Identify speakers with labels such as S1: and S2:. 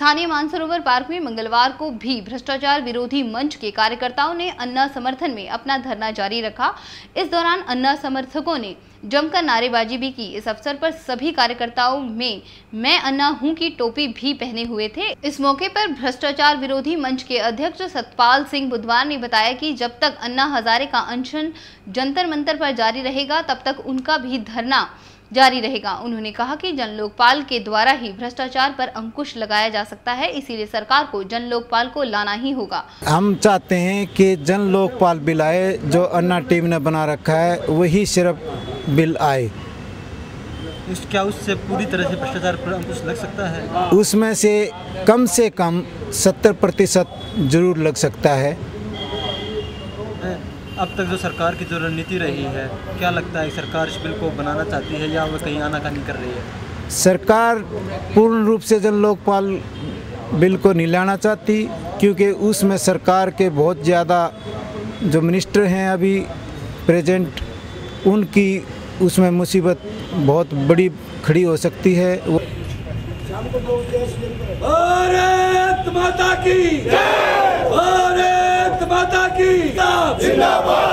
S1: स्थानीय मानसरोवर पार्क में मंगलवार को भी भ्रष्टाचार विरोधी मंच के कार्यकर्ताओं ने अन्ना समर्थन में अपना धरना जारी रखा। इस दौरान अन्ना समर्थकों ने जमकर नारेबाजी भी की। इस अवसर पर सभी कार्यकर्ताओं में मैं अन्ना हूं की टोपी भी पहने हुए थे। इस मौके पर भ्रष्टाचार विरोधी मंच के अध्यक्ष सतपाल सिंह बुधवार ने बताया कि जब तक अन्ना हजारे का अनशन जंतर मंतर पर जारी रहेगा तब तक उनका भी धरना जारी रहेगा। उन्होंने कहा कि जन लोकपाल के द्वारा ही भ्रष्टाचार पर अंकुश लगाया जा सकता है, इसीलिए सरकार को जन लोकपाल को लाना ही होगा।
S2: हम चाहते हैं कि जन लोकपाल बिल आए, जो अन्ना टीम ने बना रखा है वही सिर्फ बिल आए।
S3: क्या उससे पूरी तरह से भ्रष्टाचार पर अंकुश लग सकता है?
S2: उसमें से कम 70% जरूर लग सकता है।
S3: अब तक जो सरकार की जो रणनीति रही है, क्या लगता है सरकार इस बिल को बनाना चाहती है या वो कहीं आनाकानी कर रही है?
S2: सरकार पूर्ण रूप से जन लोकपाल बिल को नहीं लाना चाहती, क्योंकि उसमें सरकार के बहुत ज़्यादा जो मिनिस्टर हैं अभी प्रेजेंट, उनकी उसमें मुसीबत बहुत बड़ी खड़ी हो सकती है।
S4: भारत माता की जय! भारत माता की जिंदाबाद!